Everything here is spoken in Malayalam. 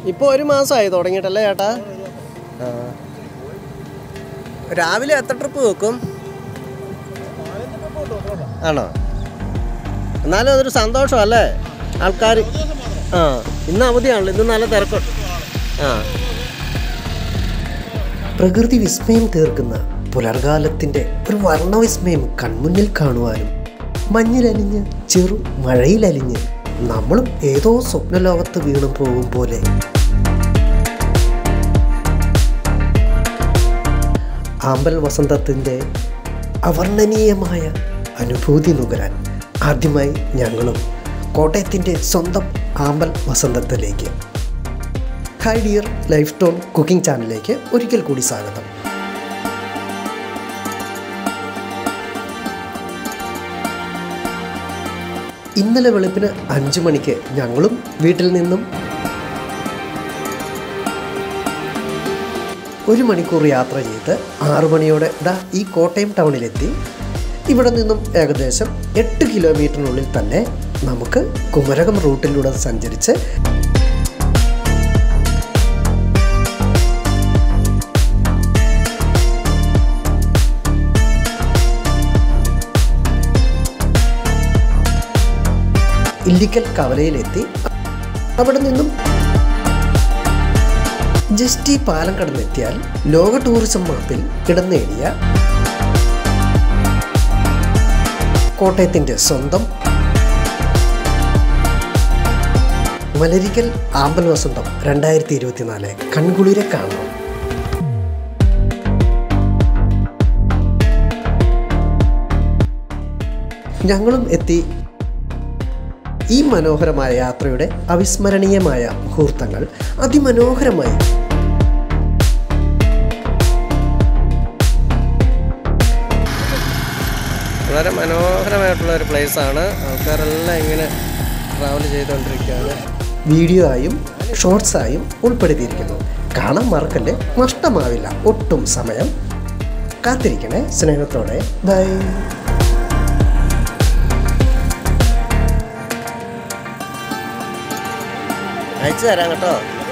ഇപ്പോൾ 1 മാസമായി തുടങ്ങിയിട്ടല്ലേ ചേട്ടാ? ആ, രാവിലെ എത്ര ട്രിപ്പ് വെക്കും? ആണോ? എന്നാലും അതൊരു സന്തോഷമല്ലേ ആൾക്കാർ? ആ, ഇന്ന് അവധിയാണല്ലോ, ഇന്ന് നല്ല തിരക്കുണ്ട്. ആ, പ്രകൃതി വിസ്മയം തീർക്കുന്ന പുലർകാലത്തിൻ്റെ ഒരു വർണ്ണവിസ്മയം കൺമുന്നിൽ കാണുവാനും മഞ്ഞിലലിഞ്ഞ് ചെറു മഴയിലലിഞ്ഞ് നമ്മളും ഏതോ സ്വപ്നലോകത്ത് വീണു പോകും പോലെ ആമ്പൽ വസന്തത്തിൻ്റെ അവർണ്ണനീയമായ അനുഭൂതി നുകരാൻ ആദ്യമായി ഞങ്ങളും കോട്ടയത്തിൻ്റെ സ്വന്തം ആമ്പൽ വസന്തത്തിലേക്ക്. Hi dear life stone cooking ചാനലിലേക്ക് ഒരിക്കൽ കൂടി സ്വാഗതം. ഇന്നലെ വെളുപ്പിന് 5 മണിക്ക് ഞങ്ങളും വീട്ടിൽ നിന്നും 1 മണിക്കൂർ യാത്ര ചെയ്ത് 6 മണിയോടെ ഈ കോട്ടയം ടൗണിലെത്തി. ഇവിടെ നിന്നും ഏകദേശം 8 കിലോമീറ്ററിനുള്ളിൽ തന്നെ നമുക്ക് കുമരകം റൂട്ടിലൂടെ സഞ്ചരിച്ച് ഇല്ലിക്കൽ കവലയിലെത്തി. അവിടെ നിന്നും ജസ്റ്റ് ഈ പാലം കടന്നെത്തിയാൽ ലോക ടൂറിസം മാപ്പിൽ ഇടം നേടിയ കോട്ടയത്തിൻ്റെ സ്വന്തം മലരിക്കൽ ആമ്പൽ വസന്തം 2024 കൺകുളിരെ കാണണം. ഞങ്ങളും എത്തി. ഈ മനോഹരമായ യാത്രയുടെ അവിസ്മരണീയമായ മുഹൂർത്തങ്ങൾ അതിമനോഹരമായി വളരെ മനോഹരമായിട്ടുള്ള ഒരു പ്ലേസാണ്. ആൾക്കാരെല്ലാം ഇങ്ങനെ ട്രാവൽ ചെയ്തുകൊണ്ടിരിക്കുകയാണ്. വീഡിയോ ആയും ഷോർട്സായും ഉൾപ്പെടുത്തിയിരിക്കുന്നു. കാണാൻ മറക്കല്ലേ, നഷ്ടമാവില്ല ഒട്ടും സമയം. കാത്തിരിക്കണേ സ്നേഹത്തോടെ. ബൈ. അയച്ചു തരാം കേട്ടോ.